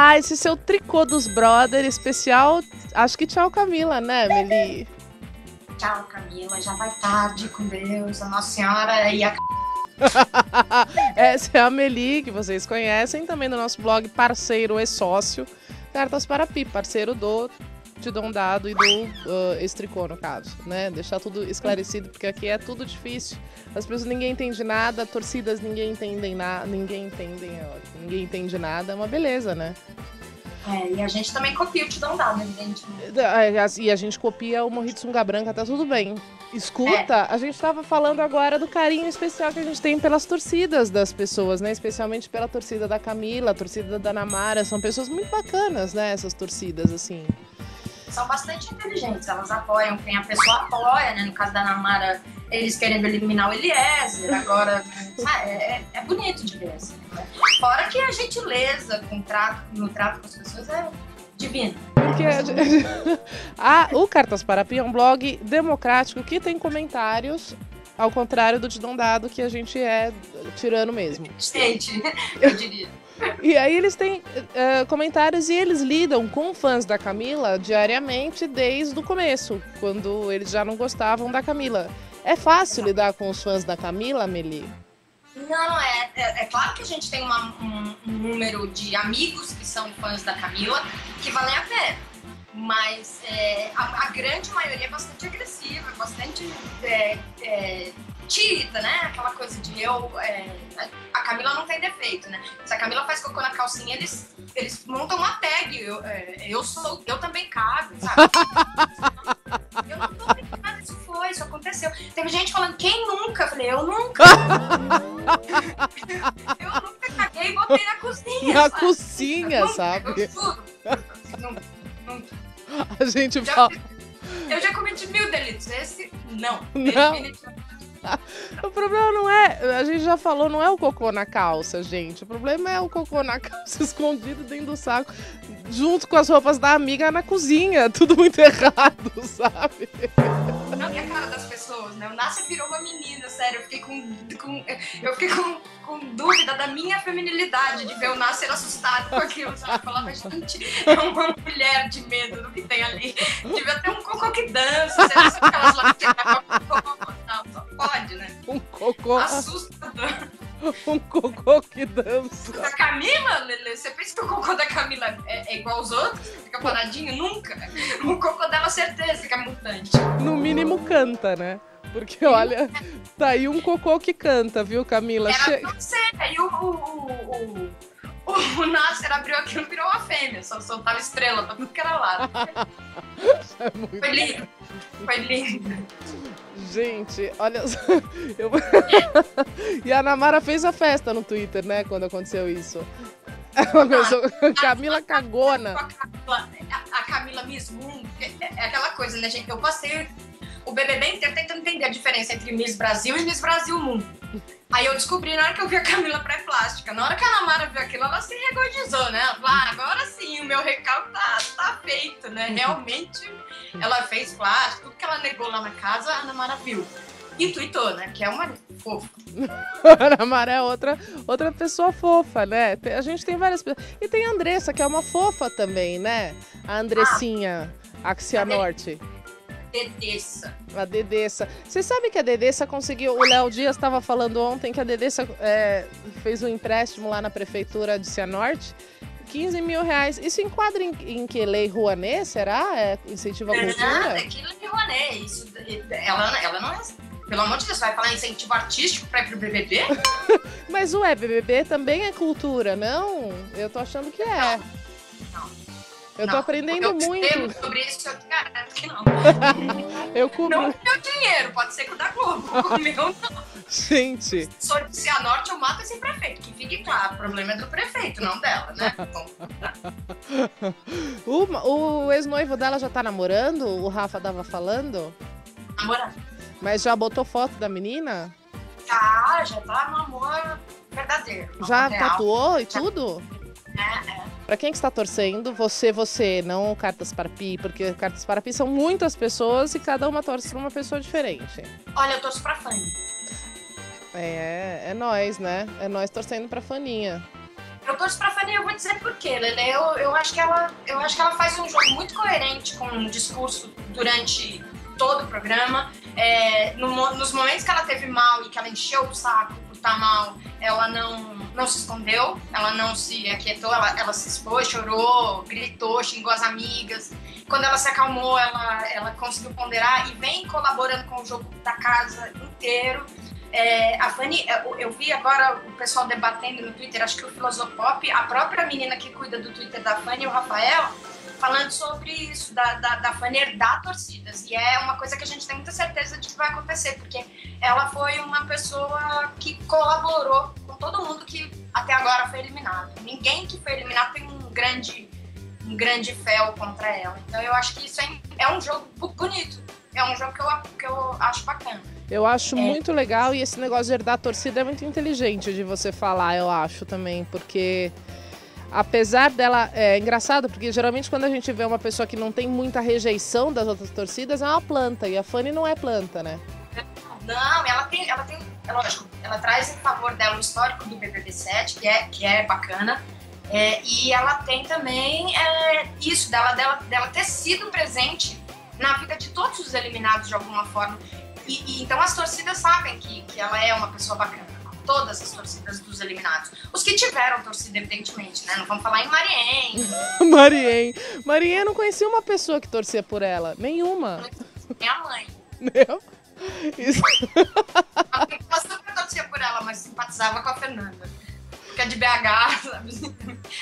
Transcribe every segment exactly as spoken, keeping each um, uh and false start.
Ah, esse seu tricô dos brother especial, acho que tchau Camila, né, Meli? Tchau, Camila, já vai tarde, com Deus, a Nossa Senhora e a... Essa é a Meli, que vocês conhecem, também do nosso blog parceiro e sócio, Cartas para Pi, parceiro do Te Dou um Dado e do uh, Estricô, no caso, né? Deixar tudo esclarecido, porque aqui é tudo difícil. As pessoas, ninguém entende nada, torcidas, ninguém entendem nada, ninguém entendem, ninguém entende nada, é uma beleza, né? É, e a gente também copia o Te Dou um Dado, evidentemente. E a gente copia o Morri de Sunga Branca, tá tudo bem. Escuta, é. A gente tava falando agora do carinho especial que a gente tem pelas torcidas das pessoas, né? Especialmente pela torcida da Camila, a torcida da Ana Mara. São pessoas muito bacanas, né? Essas torcidas, assim. São bastante inteligentes, elas apoiam quem a pessoa apoia, né? No caso da Ana Mara, eles querendo eliminar o Eliezer, agora... é, é, é bonito de ver, assim, né? Fora que a gentileza com trato, no trato com as pessoas é divino. Porque ah, o Cartas para Pi é um blog democrático que tem comentários, ao contrário do Te Dou um Dado, que a gente é tirano mesmo. Gente, eu diria. E aí eles têm uh, comentários e eles lidam com fãs da Camila diariamente desde o começo, quando eles já não gostavam da Camila. É fácil lidar com os fãs da Camila, Meli? Não, é, é, é claro que a gente tem uma, um, um número de amigos que são fãs da Camila que valem a pena. Mas é, a, a grande maioria é bastante agressiva, bastante é, é, tita, né? Aquela coisa de eu... É, a Camila não tem defeito, né? Se a Camila faz cocô na calcinha, eles, eles montam uma tag. Eu, é, eu, sou, eu também cago, sabe? Eu não tô brincando, isso foi, isso aconteceu. Teve gente falando, quem nunca? Eu falei, eu nunca. Eu nunca caguei e botei na cozinha, Na sabe? cozinha, Nunca, sabe? Eu juro. Nunca, nunca. A gente Já, fala... Eu já cometi mil delitos, esse não. Não. Definitivamente. O problema não é, a gente já falou, não é o cocô na calça, gente. O problema é o cocô na calça escondido dentro do saco, junto com as roupas da amiga na cozinha. Tudo muito errado, sabe? Não, e a cara das pessoas, né? O Nasser virou uma menina, sério. Eu fiquei com, com, eu fiquei com, com dúvida da minha feminilidade de ver o Nasser assustado com aquilo, sabe? Eu falava, gente, é uma mulher de medo do que tem ali. Devia ter um cocô que dança, sei lá, sabe aquelas lá que não, só pode, né? Um cocô... Assustador. Um cocô que dança. Da Camila, Lelê, você pensa que o cocô da Camila é, é igual aos outros? Fica paradinho? Nunca. O cocô dela, certeza, fica mutante. No mínimo canta, né? Porque, olha, tá aí um cocô que canta, viu, Camila? Era che... pra ser. Aí o, o, o, o, o Nasser abriu aquilo e virou uma fêmea. Só soltava estrela pra tudo que era lado. É muito... Foi lindo. Foi lindo. Gente, olha só. Eu... E a Ana Mara fez a festa no Twitter, né? Quando aconteceu isso. Ela pensou... Camila cagona. A Camila, a, a Camila Miss Mundo, é, é aquela coisa, né, gente? Eu passei o B B B inteiro tentando entender a diferença entre Miss Brasil e Miss Brasil Mundo. Aí eu descobri na hora que eu vi a Camila pré-plástica. Na hora que a Ana Mara viu aquilo, ela se regozijou, né? Ela falou, ah, agora sim, o meu recalque tá, tá feito, né? Realmente, ela fez plástico, tudo que ela negou lá na casa, a Ana Mara viu. E tuitou, né? Que é uma fofa. A Ana Mara é outra, outra pessoa fofa, né? A gente tem várias pessoas. E tem a Andressa, que é uma fofa também, né? A Andressinha, ah, Axianorte. Dedessa. A Dedessa. Você sabe que a Dedessa conseguiu... O Léo Dias estava falando ontem que a Dedessa é, fez um empréstimo lá na prefeitura de Cianorte. quinze mil reais. Isso enquadra em, em que? Lei Rouanet, será? É incentivo à cultura? Não, é que Lei Rouanet. Isso, ela, ela não é... Pelo amor de Deus, vai falar incentivo artístico pra ir pro B B B? Mas ué, B B B também é cultura, não? Eu tô achando que é. Não. Não. Eu tô não. aprendendo eu muito. Eu sobre isso, eu te garanto que não. Eu cubro. Não com meu dinheiro, pode ser com o da Globo. Com o meu, não. Gente. Se for de Cianorte, eu mato esse prefeito. Que fique claro, o problema é do prefeito, não dela, né? Então, o o ex-noivo dela já tá namorando? O Rafa tava falando? namorando. Mas já botou foto da menina? Já, já tá no amor verdadeiro. No Já amor real. tatuou e tudo? É, é. Pra quem que está torcendo, você, você, não Cartas para Pi, porque Cartas para Pi são muitas pessoas e cada uma torce pra uma pessoa diferente. Olha, eu torço pra Fanny. É, é nós, né? É nós torcendo pra Faninha. Eu torço pra Fanny, eu vou dizer por quê, Lele. Eu, eu, acho que ela, eu acho que ela faz um jogo muito coerente com o discurso durante todo o programa. É, no, nos momentos que ela teve mal e que ela encheu o saco por estar mal, ela não, não se escondeu, ela não se aquietou, ela, ela se expôs, chorou, gritou, xingou as amigas. Quando ela se acalmou, ela, ela conseguiu ponderar e vem colaborando com o jogo da casa inteiro. É, a Fanny, eu, eu vi agora o pessoal debatendo no Twitter, acho que o Filosopop, a própria menina que cuida do Twitter da Fanny, o Rafael, falando sobre isso, da, da, da Fanny herdar torcidas. E é uma coisa que a gente tem muita certeza de que vai acontecer, porque ela foi uma pessoa que colaborou com todo mundo que até agora foi eliminado. Ninguém que foi eliminado tem um grande, um grande fel contra ela. Então eu acho que isso é, é um jogo bonito, é um jogo que eu, que eu acho bacana. Eu acho é. muito legal, e esse negócio de herdar a torcida é muito inteligente de você falar, eu acho também, porque apesar dela, é engraçado, porque geralmente quando a gente vê uma pessoa que não tem muita rejeição das outras torcidas, é uma planta, e a Fanny não é planta, né? Não, ela tem, ela tem, é lógico, ela traz em favor dela o histórico do B B B sete, que é, que é bacana, é, e ela tem também é, isso, dela, dela, dela ter sido presente na vida de todos os eliminados de alguma forma. E, e, então as torcidas sabem que, que ela é uma pessoa bacana. Todas as torcidas dos eliminados. Os que tiveram torcida, evidentemente, né? Não vamos falar em Mariem. Mariem. Mariem, eu não conhecia uma pessoa que torcia por ela. Nenhuma. Minha mãe. Meu? Isso. A mãe super torcia por ela, mas simpatizava com a Fernanda. Porque é de B H, sabe?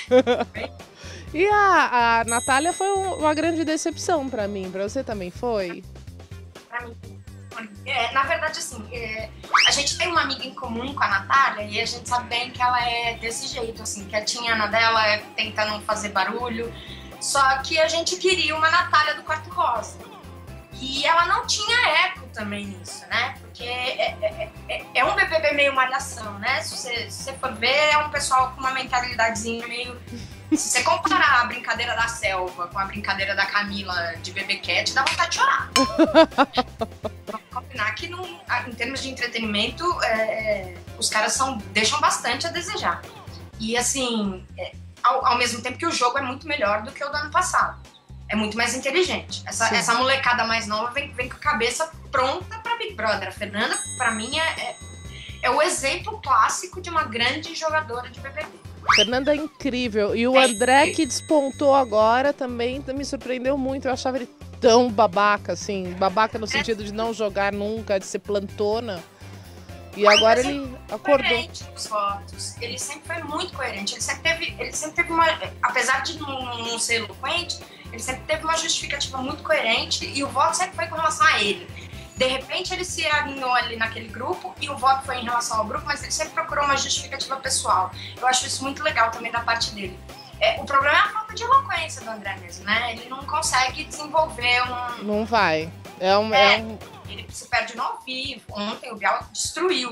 E a, a Natália foi uma grande decepção pra mim. Pra você também foi? Pra mim. É, na verdade, assim, é, a gente tem uma amiga em comum com a Natália e a gente sabe bem que ela é desse jeito, assim, quietinha na dela, é, tenta não fazer barulho. Só que a gente queria uma Natália do Quarto Rosa. E ela não tinha eco também nisso, né? Porque é, é, é, é um B B B meio malhação, né? Se você, se você for ver, é um pessoal com uma mentalidadezinha meio... Se você comparar a brincadeira da Selva com a brincadeira da Camila de Bebê Cat, dá vontade de chorar. Vamos combinar que, não, em termos de entretenimento, é, os caras são, deixam bastante a desejar. E, assim, é, ao, ao mesmo tempo que o jogo é muito melhor do que o do ano passado. É muito mais inteligente. Essa, essa molecada mais nova vem, vem com a cabeça pronta pra Big Brother. A Fernanda, pra mim, é, é, é o exemplo clássico de uma grande jogadora de B B B. Fernanda é incrível. E o André, que despontou agora, também me surpreendeu muito. Eu achava ele tão babaca, assim. Babaca no sentido de não jogar nunca, de ser plantona. E agora ele acordou. Coerente nos votos. Ele sempre foi muito coerente. Ele sempre teve, ele sempre teve uma... Apesar de não, não ser eloquente, ele sempre teve uma justificativa muito coerente e o voto sempre foi com relação a ele. De repente ele se alinhou ali naquele grupo e o voto foi em relação ao grupo, mas ele sempre procurou uma justificativa pessoal. Eu acho isso muito legal também da parte dele. É, o problema é a falta de eloquência do André mesmo, né? Ele não consegue desenvolver um... Não vai. É um... É, é um... Ele se perde no ao vivo. Ontem o Bial destruiu.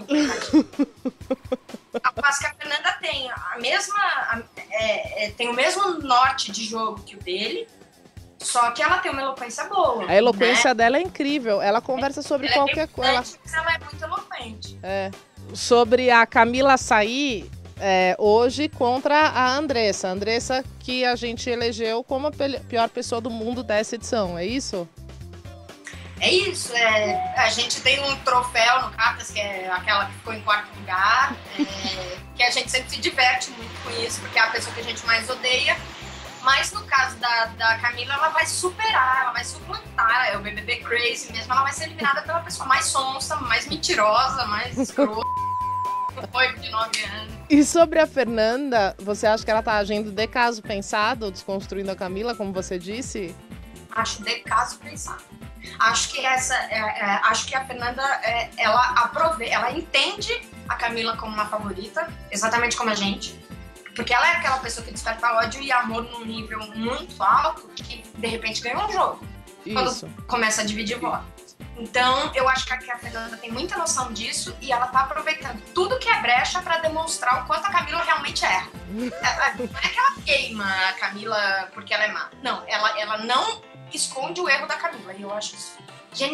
A passo que a Fernanda tem a mesma... A, é, é, tem o mesmo norte de jogo que o dele, só que ela tem uma eloquência boa. A eloquência, né, dela é incrível. Ela conversa sobre ela qualquer é coisa. Ela... Mas ela é muito eloquente. É. Sobre a Camila sair é, hoje contra a Andressa. A Andressa que a gente elegeu como a pior pessoa do mundo dessa edição, é isso? É isso. É, a gente tem um troféu no Cartas, que é aquela que ficou em quarto lugar, é, que a gente sempre se diverte muito com isso, porque é a pessoa que a gente mais odeia. Mas no caso da, da Camila, ela vai superar, ela vai suplantar, é o B B B Crazy mesmo, ela vai ser eliminada pela pessoa mais sonsa, mais mentirosa, mais escrota, noivo de nove anos. E sobre a Fernanda, você acha que ela tá agindo de caso pensado, desconstruindo a Camila, como você disse? Acho de caso pensado. Acho que essa, é, é, acho que a Fernanda, é, ela aprove, ela entende a Camila como uma favorita, exatamente como a gente. Porque ela é aquela pessoa que desperta ódio e amor num nível muito alto que, de repente, ganha um jogo. Isso. Quando começa a dividir voto. Então, eu acho que a Fernanda tem muita noção disso e ela tá aproveitando tudo que é brecha pra demonstrar o quanto a Camila realmente erra. Não é que ela queima a Camila porque ela é má. Não, ela, ela não esconde o erro da Camila. E eu acho isso genial.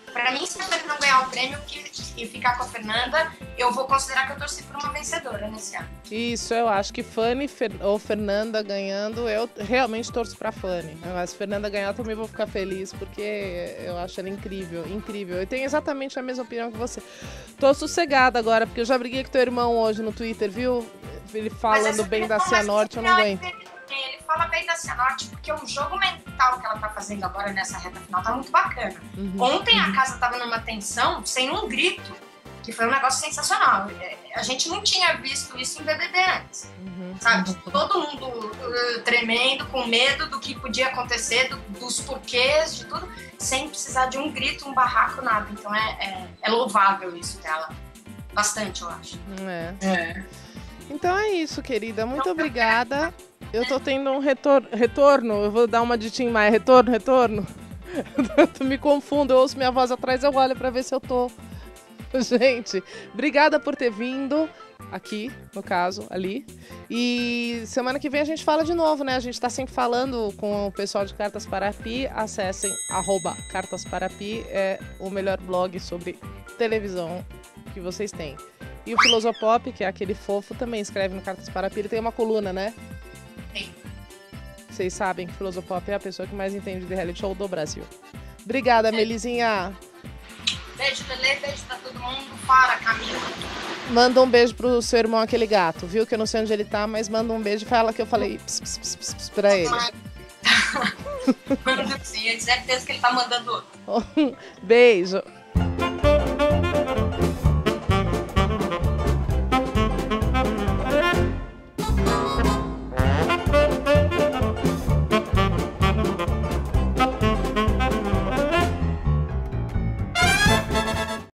Pra mim, se ele não ganhar o prêmio e ficar com a Fernanda, eu vou considerar que eu torci por uma vencedora nesse ano. Isso, eu acho que Fanny Fer... ou Fernanda ganhando, eu realmente torço pra Fanny. Mas se Fernanda ganhar, eu também vou ficar feliz, porque eu acho ela incrível, incrível. Eu tenho exatamente a mesma opinião que você. Tô sossegada agora, porque eu já briguei com teu irmão hoje no Twitter, viu? Ele falando bem da Cianorte, eu não aguento. Ele fala bem da Cianorte porque o jogo mental que ela tá fazendo agora nessa reta final tá muito bacana. Uhum. Ontem a casa tava numa tensão, sem um grito, que foi um negócio sensacional. A gente não tinha visto isso em B B B antes, uhum. sabe? Todo mundo uh, tremendo, com medo do que podia acontecer, do, dos porquês, de tudo, sem precisar de um grito, um barraco, nada. Então é, é, é louvável isso dela. Bastante, eu acho. É. é. Então é isso, querida. Muito então, obrigada. Eu tô tendo um retor retorno, eu vou dar uma de Tim Maia, retorno, retorno. Eu me confundo, eu ouço minha voz atrás, eu olho pra ver se eu tô. Gente, obrigada por ter vindo aqui, no caso, ali. E semana que vem a gente fala de novo, né? A gente tá sempre falando com o pessoal de Cartas para a Pi. Acessem arroba Cartas para a Pi, é o melhor blog sobre televisão que vocês têm. E o Filosopop, que é aquele fofo, também escreve no Cartas para a Pi. Ele tem uma coluna, né? Sim. Vocês sabem que Filosopop é a pessoa que mais entende de reality show do Brasil. Obrigada, Melizinha. Beijo, Lelê. Beijo pra todo mundo. Para, Camila. Manda um beijo pro seu irmão, aquele gato, viu? Que eu não sei onde ele tá, mas manda um beijo e fala que eu falei ps, ps, ps, ps, ps, pra ele. Manda sim, eu tenho certeza que ele tá mandando outro. Beijo.